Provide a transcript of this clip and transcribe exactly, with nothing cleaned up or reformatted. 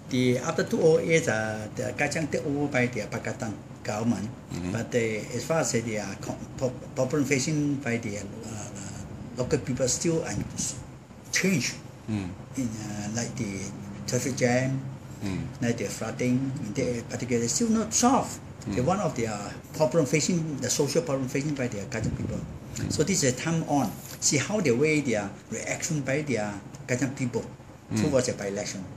The after two thousand eight, uh, the Kajang take over by the Pakistan government, Mhm. but the, as far as the uh, problem facing by the uh, local people still uh, change, Mm. in uh, like the traffic jam, Mm. like the flooding, in the particular still not solved. The one of the uh, problem facing the social problem facing by the Kajang people. Mm. So this is time on. See how the way their reaction by the Kajang people towards the by-election.